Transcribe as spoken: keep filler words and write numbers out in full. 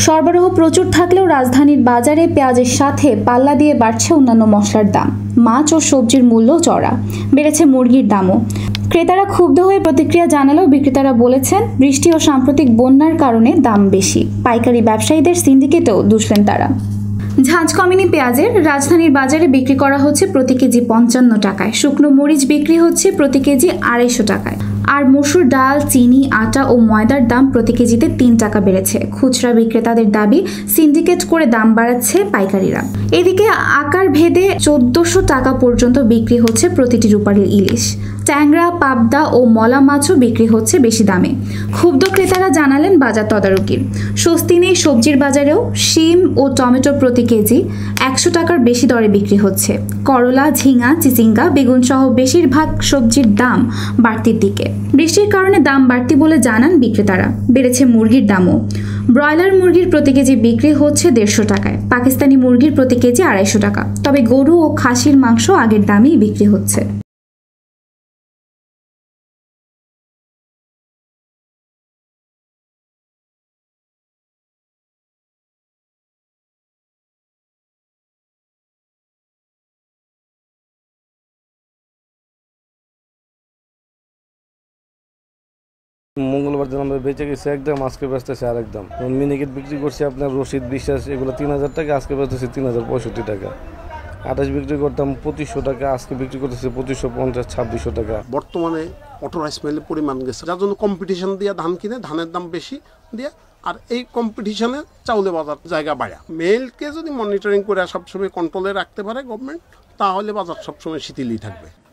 সরবরাহ প্রচুর থাকলেও রাজধানীর বাজারে পেঁয়াজের সাথে পাল্লা দিয়ে বাড়ছে অন্যান্য মশলার দাম। মাছ ও সবজির মূল্য চড়া, বেড়েছে মুরগির দামও। ক্রেতারা ক্ষুব্ধ হয়ে প্রতিক্রিয়া জানালেও বিক্রেতারা বলেছেন, বৃষ্টি ও সাম্প্রতিক বন্যার কারণে দাম বেশি। পাইকারি ব্যবসায়ীদের সিন্ডিকেটও দুষলেন তারা। ঝাঁঝ কমেনি পেঁয়াজের। রাজধানীর বাজারে বিক্রি করা হচ্ছে প্রতি কেজি পঞ্চান্ন টাকায়, শুকনো মরিচ বিক্রি হচ্ছে প্রতি কেজি আড়াইশো টাকায়। আর মসুর ডাল, চিনি, আটা ও ময়দার দাম প্রতি কেজিতে তিন টাকা বেড়েছে। খুচরা বিক্রেতাদের দাবি, সিন্ডিকেট করে দাম বাড়াচ্ছে পাইকারিরা। এদিকে আকার ভেদে চোদ্দশো টাকা পর্যন্ত বিক্রি হচ্ছে প্রতিটি রূপালীর ইলিশ। ট্যাংরা, পাবদা ও মলা মাছও বিক্রি হচ্ছে বেশি দামে। ক্ষুব্ধ ক্রেতারা জানালেন বাজার তদারকির। স্বস্তি নেই সবজির বাজারেও। শিম ও টমেটো প্রতি কেজি একশো টাকার বেশি দরে বিক্রি হচ্ছে। করলা, ঝিঙা, চিচিঙ্গা, বেগুন সহ বেশিরভাগ সবজির দাম বাড়তির দিকে। বৃষ্টির কারণে দাম বাড়তি বলে জানান বিক্রেতারা। বেড়েছে মুরগির দামও। ব্রয়লার মুরগির প্রতি কেজি বিক্রি হচ্ছে দেড়শো টাকায়, পাকিস্তানি মুরগির প্রতি কেজি আড়াইশো টাকা। তবে গরু ও খাসির মাংস আগের দামেই বিক্রি হচ্ছে। মঙ্গলবার দিন আমরা বেঁচে গেছি একদম, আজকে বেচতেছি আর একদম। মিনিকেট বিক্রি করছি আপনার রশিদ, বিশ্বাস, এগুলো তিন হাজার টাকা, আজকে বেচতেছি তিন হাজার পঁয়ষট্টি টাকা। আঠাশ বিক্রি করতাম পঁচিশশো টাকা, আজকে বিক্রি করতেছি পঁচিশশো পঞ্চাশ, ছাব্বিশশো টাকা। বর্তমানে অটোরাইস মিলের পরিমাণ গেছে, যার জন্য কম্পিটিশন দিয়ে ধান কিনে, ধানের দাম বেশি দিয়ে, আর এই কম্পিটিশনে চাউলে বাজার জায়গা বাড়া। মেলকে যদি মনিটরিং করে সবসময় কন্ট্রোলে রাখতে পারে গভর্নমেন্ট, তাহলে বাজার সবসময় শিথিলই থাকবে।